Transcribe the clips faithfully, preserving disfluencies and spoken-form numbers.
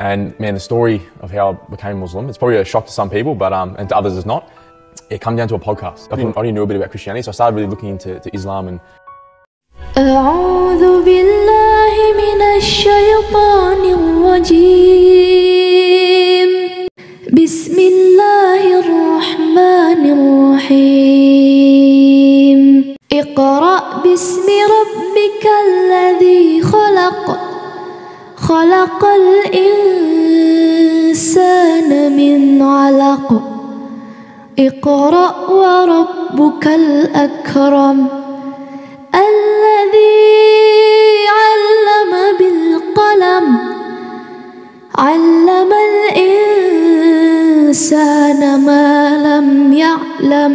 And man, the story of how I became Muslim, it's probably a shock to some people, but um, and to others it's not. It come down to a podcast. I didn't, I already knew a bit about Christianity, so I started really looking into to Islam and. أعوذ بالله من الشيطان الرجيم بسم الله الرحمن الرحيم اقرأ باسم ربك الذي خلق خلق الإنسان من علق اقرأ وربك الأكرم الذي علم بالقلم علم الإنسان ما لم يعلم.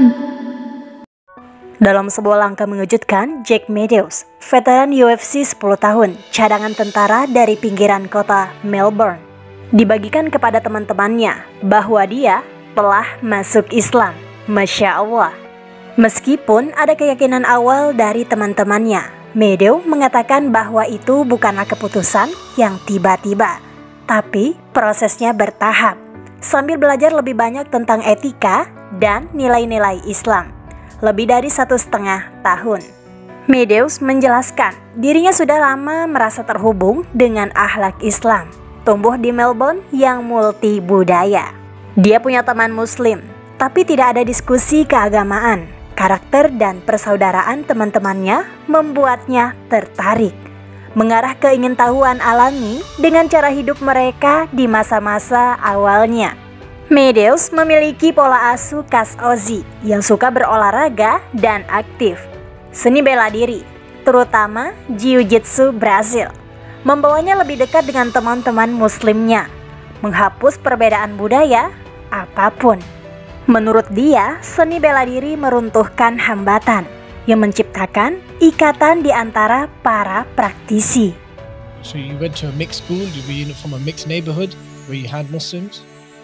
Dalam sebuah langkah mengejutkan, Jack Meadows, veteran U F C sepuluh tahun, cadangan tentara dari pinggiran kota Melbourne, dibagikan kepada teman-temannya bahwa dia telah masuk Islam. Masya Allah. Meskipun ada keyakinan awal dari teman-temannya, Meadows mengatakan bahwa itu bukanlah keputusan yang tiba-tiba, tapi prosesnya bertahap, sambil belajar lebih banyak tentang etika dan nilai-nilai Islam. Lebih dari satu setengah tahun. Meadows menjelaskan dirinya sudah lama merasa terhubung dengan akhlak Islam, tumbuh di Melbourne yang multi budaya. Dia punya teman Muslim, tapi tidak ada diskusi keagamaan. Karakter dan persaudaraan teman-temannya membuatnya tertarik, mengarah keingintahuan alami dengan cara hidup mereka di masa-masa awalnya. Meadows memiliki pola asuh khas Aussie yang suka berolahraga dan aktif. Seni bela diri, terutama Jiu-Jitsu Brazil, membawanya lebih dekat dengan teman-teman muslimnya, menghapus perbedaan budaya apapun. Menurut dia, seni bela diri meruntuhkan hambatan yang menciptakan ikatan di antara para praktisi. So you went to a mixed school, you were from a mixed neighborhood where you had Muslims?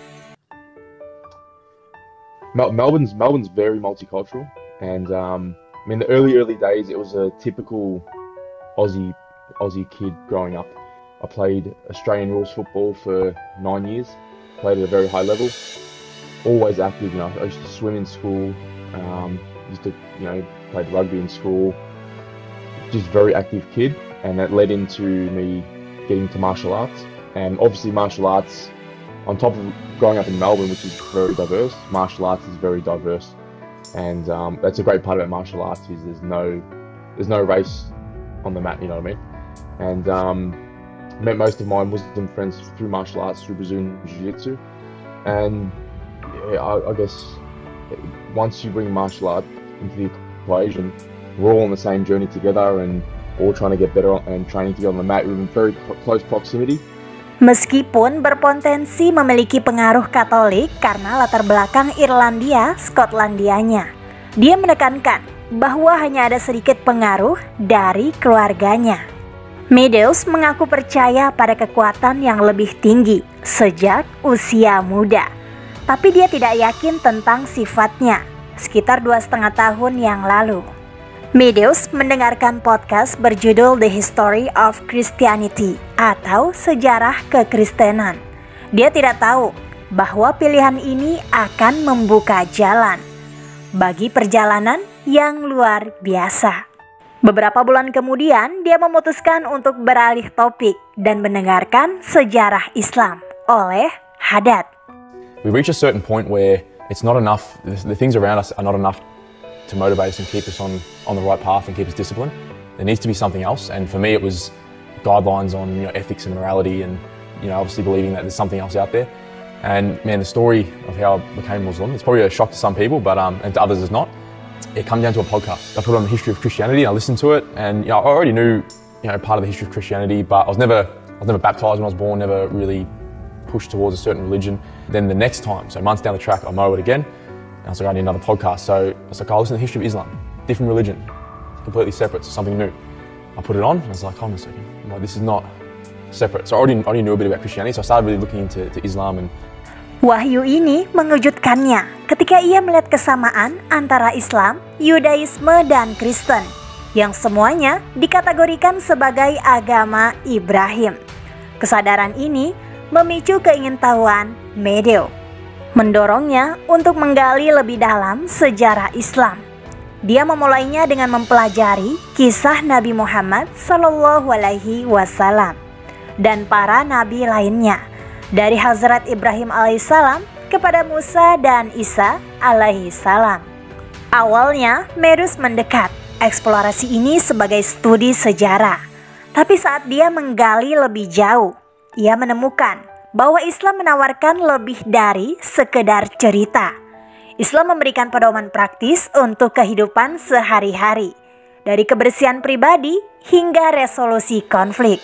Mel- Melbourne's Melbourne's very multicultural, and um, I mean the early early days it was a typical Aussie Aussie kid growing up. I played Australian rules football for nine years, played at a very high level, always active. You know, I used to swim in school, um, used to you know played rugby in school, just very active kid, and that led into me getting to martial arts, and obviously martial arts. On top of growing up in Melbourne, which is very diverse, martial arts is very diverse, and um, that's a great part about martial arts is there's no there's no race on the mat. You know what I mean? And um, met most of my Muslim friends through martial arts, through Brazilian Jiu-Jitsu, and yeah, I, I guess once you bring martial art into the equation, we're all on the same journey together and all trying to get better and training together on the mat. We're in very close proximity. Meskipun berpotensi memiliki pengaruh Katolik karena latar belakang Irlandia, Skotlandianya, dia menekankan bahwa hanya ada sedikit pengaruh dari keluarganya. Meadows mengaku percaya pada kekuatan yang lebih tinggi sejak usia muda, tapi dia tidak yakin tentang sifatnya sekitar dua setengah tahun yang lalu. Meadows mendengarkan podcast berjudul The History of Christianity atau Sejarah Kekristenan. Dia tidak tahu bahwa pilihan ini akan membuka jalan bagi perjalanan yang luar biasa. Beberapa bulan kemudian, dia memutuskan untuk beralih topik dan mendengarkan sejarah Islam oleh Haddad. We reach a certain point where it's not enough, the things around us are not enough to motivate us and keep us on, on the right path and keep us disciplined. There needs to be something else, and for me it was guidelines on you know, ethics and morality, and you know obviously believing that there's something else out there. And man, the story of how I became Muslim, it's probably a shock to some people, but um, and to others it's not. It comes down to a podcast. I put on the history of Christianity and I listened to it, and you know I already knew you know part of the history of Christianity, but I was never I was never baptized when I was born, never really pushed towards a certain religion. Then the next time, so months down the track, I know it again. And I was like, I need another podcast. So I was like, I'll listen to the history of Islam. Different religion, completely separate, so something new. I put it on, and I was like, hold on a second. I'm like, this is not separate. So I already, already knew a bit about Christianity, so I started really looking into to Islam. And Wahyu ini mengejutkannya ketika ia melihat kesamaan antara Islam, Yudaisme, dan Kristen, yang semuanya dikategorikan sebagai agama Ibrahim. Kesadaran ini memicu keingintahuan Meadows, mendorongnya untuk menggali lebih dalam sejarah Islam. Dia memulainya dengan mempelajari kisah Nabi Muhammad Shallallahu Alaihi Wasallam dan para nabi lainnya, dari Hazrat Ibrahim alaihissalam kepada Musa dan Isa alaihissalam. Awalnya, Meadows mendekat eksplorasi ini sebagai studi sejarah, tapi saat dia menggali lebih jauh, ia menemukan bahwa Islam menawarkan lebih dari sekedar cerita. Islam memberikan pedoman praktis untuk kehidupan sehari-hari, dari kebersihan pribadi hingga resolusi konflik.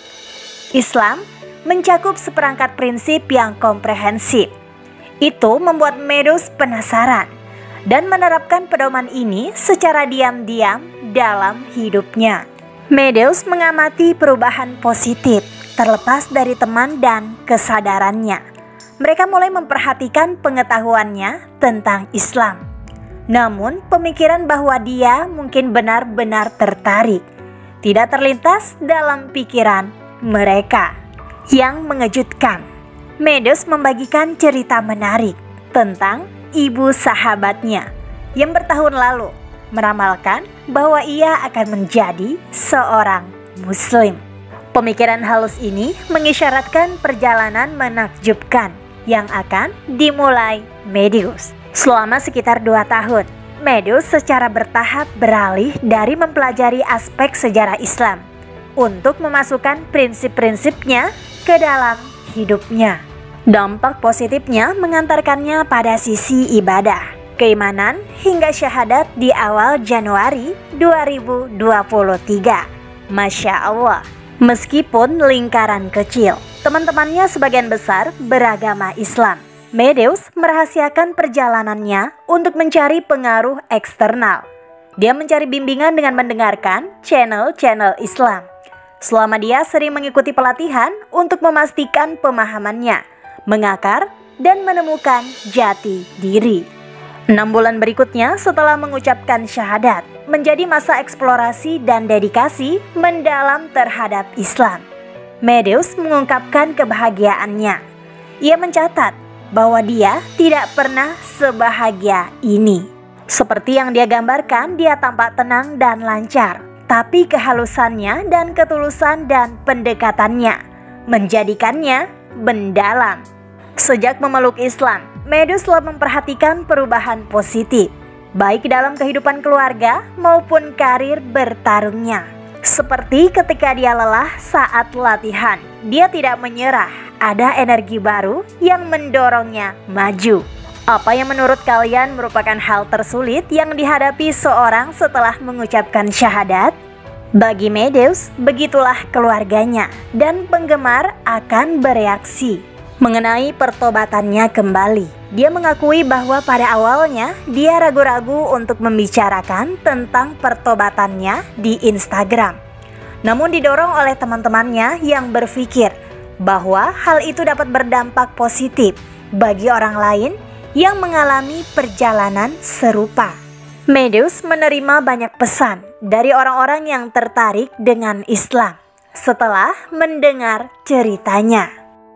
Islam mencakup seperangkat prinsip yang komprehensif. Itu membuat Meadows penasaran dan menerapkan pedoman ini secara diam-diam dalam hidupnya. Meadows mengamati perubahan positif terlepas dari teman dan kesadarannya. Mereka mulai memperhatikan pengetahuannya tentang Islam. Namun, pemikiran bahwa dia mungkin benar-benar tertarik tidak terlintas dalam pikiran mereka. Yang mengejutkan, Meadows membagikan cerita menarik tentang ibu sahabatnya yang bertahun lalu meramalkan bahwa ia akan menjadi seorang Muslim. Pemikiran halus ini mengisyaratkan perjalanan menakjubkan yang akan dimulai Meadows. Selama sekitar dua tahun, Meadows secara bertahap beralih dari mempelajari aspek sejarah Islam untuk memasukkan prinsip-prinsipnya ke dalam hidupnya. Dampak positifnya mengantarkannya pada sisi ibadah, keimanan hingga syahadat di awal Januari dua ribu dua puluh tiga. Masya Allah. Meskipun lingkaran kecil, teman-temannya sebagian besar beragama Islam, Meadows merahasiakan perjalanannya untuk mencari pengaruh eksternal. Dia mencari bimbingan dengan mendengarkan channel-channel Islam. Selama dia sering mengikuti pelatihan untuk memastikan pemahamannya, mengakar, dan menemukan jati diri. Enam bulan berikutnya setelah mengucapkan syahadat, menjadi masa eksplorasi dan dedikasi mendalam terhadap Islam. Meadows mengungkapkan kebahagiaannya. Ia mencatat bahwa dia tidak pernah sebahagia ini. Seperti yang dia gambarkan, dia tampak tenang dan lancar. Tapi kehalusannya dan ketulusan dan pendekatannya menjadikannya mendalam. Sejak memeluk Islam, Meadows telah memperhatikan perubahan positif, baik dalam kehidupan keluarga maupun karir bertarungnya. Seperti ketika dia lelah saat latihan, dia tidak menyerah, ada energi baru yang mendorongnya maju. Apa yang menurut kalian merupakan hal tersulit yang dihadapi seorang setelah mengucapkan syahadat? Bagi Meadows, begitulah keluarganya dan penggemar akan bereaksi. Mengenai pertobatannya kembali, dia mengakui bahwa pada awalnya dia ragu-ragu untuk membicarakan tentang pertobatannya di Instagram. Namun didorong oleh teman-temannya yang berpikir bahwa hal itu dapat berdampak positif bagi orang lain yang mengalami perjalanan serupa. Meadows menerima banyak pesan dari orang-orang yang tertarik dengan Islam setelah mendengar ceritanya.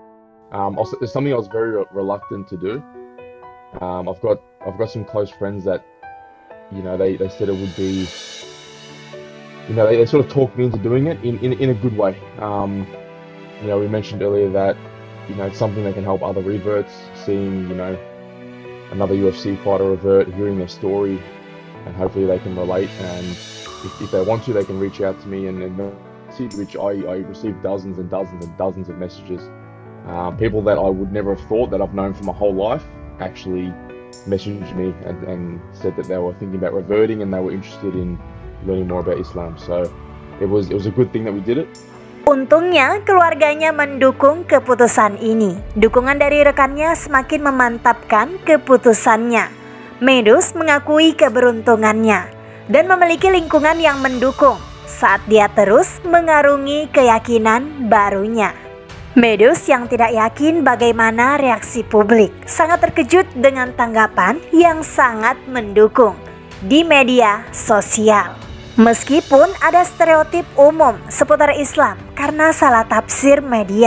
Um, also, it's something I was very re- reluctant to do. Um, I've got I've got some close friends that, you know, they, they said it would be, you know, they, they sort of talked me into doing it in, in, in a good way. Um, you know, we mentioned earlier that, you know, it's something that can help other reverts, seeing, you know, another U F C fighter revert, hearing their story, and hopefully they can relate. And if, if they want to, they can reach out to me and, and message, which I, I receive dozens and dozens and dozens of messages. Um, people that I would never have thought that I've known for my whole life actually messaged me and, and said that they were thinking about reverting and they were interested in learning more about Islam. So it was it was a good thing that we did it. Untungnya keluarganya mendukung keputusan ini. Dukungan dari rekannya semakin memantapkan keputusannya. Meadows mengakui keberuntungannya dan memiliki lingkungan yang mendukung saat dia terus mengarungi keyakinan barunya. Meadows yang tidak yakin bagaimana reaksi publik sangat terkejut dengan tanggapan yang sangat mendukung di media sosial. Meskipun ada stereotip umum seputar Islam karena salah tafsir media,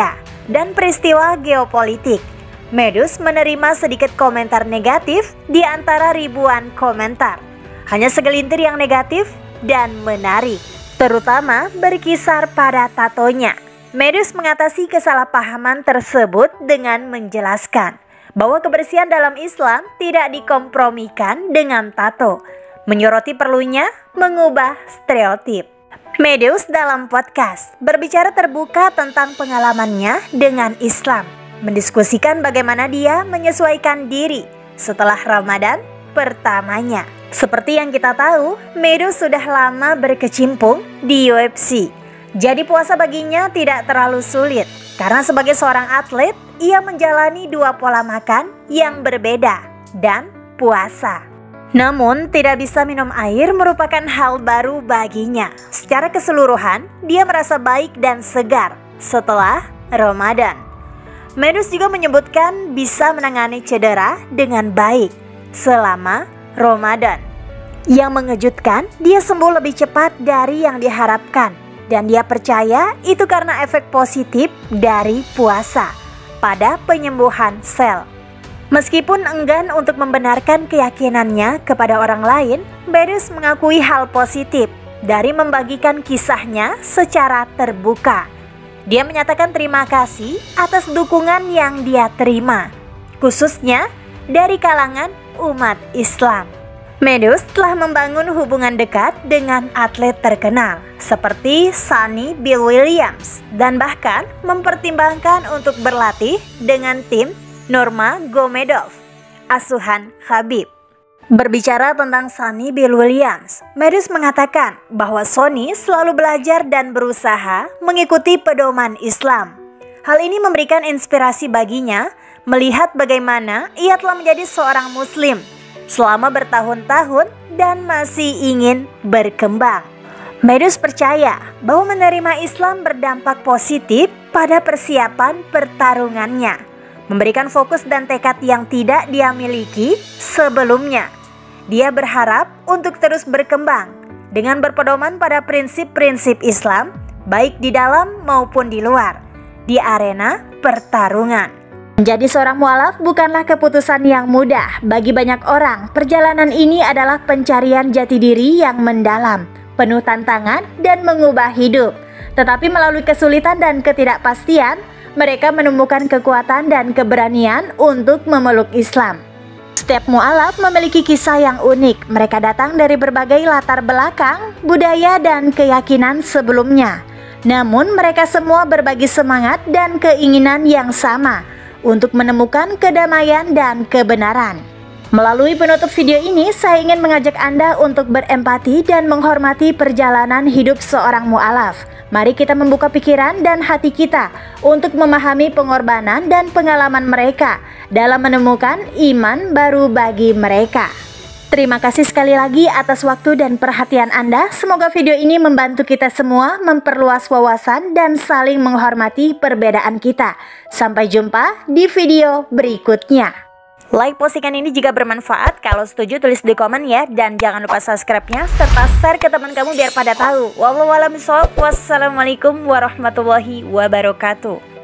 dan peristiwa geopolitik. Medus menerima sedikit komentar negatif di antara ribuan komentar. Hanya segelintir yang negatif dan menarik, terutama berkisar pada tatonya. Medus mengatasi kesalahpahaman tersebut dengan menjelaskan bahwa kebersihan dalam Islam tidak dikompromikan dengan tato, menyoroti perlunya mengubah stereotip. Medus dalam podcast berbicara terbuka tentang pengalamannya dengan Islam, mendiskusikan bagaimana dia menyesuaikan diri setelah Ramadan pertamanya. Seperti yang kita tahu, Medus sudah lama berkecimpung di U F C. Jadi puasa baginya tidak terlalu sulit, karena sebagai seorang atlet, ia menjalani dua pola makan yang berbeda dan puasa. Namun tidak bisa minum air merupakan hal baru baginya. Secara keseluruhan, dia merasa baik dan segar setelah Ramadan. Medus juga menyebutkan bisa menangani cedera dengan baik selama Ramadan. Yang mengejutkan, dia sembuh lebih cepat dari yang diharapkan. Dan dia percaya itu karena efek positif dari puasa pada penyembuhan sel. Meskipun enggan untuk membenarkan keyakinannya kepada orang lain, Medus mengakui hal positif dari membagikan kisahnya secara terbuka. Dia menyatakan terima kasih atas dukungan yang dia terima, khususnya dari kalangan umat Islam. Medus telah membangun hubungan dekat dengan atlet terkenal seperti Sunny Bill Williams dan bahkan mempertimbangkan untuk berlatih dengan tim Nurmagomedov, asuhan Khabib. Berbicara tentang Sunny Bill Williams, Medus mengatakan bahwa Sonny selalu belajar dan berusaha mengikuti pedoman Islam. Hal ini memberikan inspirasi baginya melihat bagaimana ia telah menjadi seorang muslim selama bertahun-tahun dan masih ingin berkembang. Medus percaya bahwa menerima Islam berdampak positif pada persiapan pertarungannya, memberikan fokus dan tekad yang tidak dia miliki sebelumnya. Dia berharap untuk terus berkembang dengan berpedoman pada prinsip-prinsip Islam, baik di dalam maupun di luar, di arena pertarungan. Menjadi seorang mualaf bukanlah keputusan yang mudah. Bagi banyak orang, perjalanan ini adalah pencarian jati diri yang mendalam, penuh tantangan dan mengubah hidup. Tetapi melalui kesulitan dan ketidakpastian, mereka menemukan kekuatan dan keberanian untuk memeluk Islam. Setiap mualaf memiliki kisah yang unik. Mereka datang dari berbagai latar belakang, budaya dan keyakinan sebelumnya. Namun mereka semua berbagi semangat dan keinginan yang sama untuk menemukan kedamaian dan kebenaran. Melalui penutup video ini, saya ingin mengajak Anda untuk berempati dan menghormati perjalanan hidup seorang mu'alaf. Mari kita membuka pikiran dan hati kita untuk memahami pengorbanan dan pengalaman mereka dalam menemukan iman baru bagi mereka. Terima kasih sekali lagi atas waktu dan perhatian Anda. Semoga video ini membantu kita semua memperluas wawasan dan saling menghormati perbedaan kita. Sampai jumpa di video berikutnya. Like postingan ini jika bermanfaat. Kalau setuju tulis di komen ya. Dan jangan lupa subscribe-nya serta share ke teman kamu biar pada tahu. Wallahu a'lam bishawab. Wassalamualaikum warahmatullahi wabarakatuh.